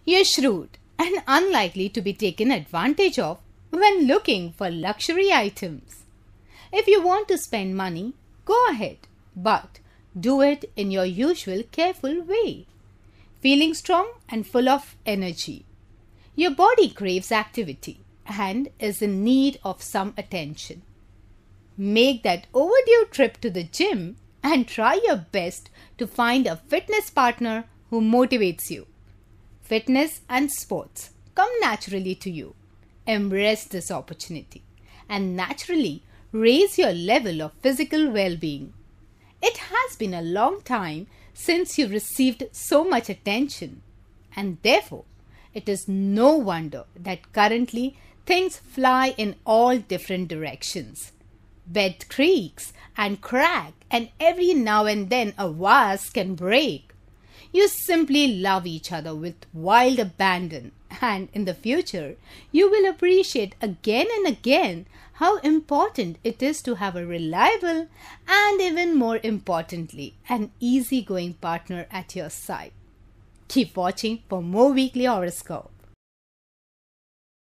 You're shrewd and unlikely to be taken advantage of when looking for luxury items. If you want to spend money, go ahead, but do it in your usual careful way. Feeling strong and full of energy. Your body craves activity and is in need of some attention. Make that overdue trip to the gym and try your best to find a fitness partner who motivates you. Fitness and sports come naturally to you. Embrace this opportunity and naturally raise your level of physical well-being. It has been a long time since you received so much attention, and therefore it is no wonder that currently things fly in all different directions. Bed creaks and crack, and every now and then a vase can break. You simply love each other with wild abandon, and in the future you will appreciate again and again how important it is to have a reliable and, even more importantly, an easygoing partner at your side. Keep watching for more weekly horoscope.